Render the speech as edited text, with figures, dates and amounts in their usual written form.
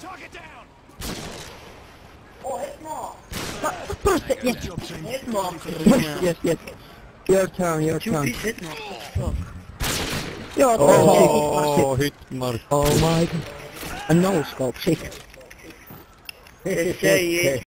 Yes. Yes, yes. Your turn, your turn. Your turn, Oh, hit mark. Oh my god. A no scope, shit. Say it.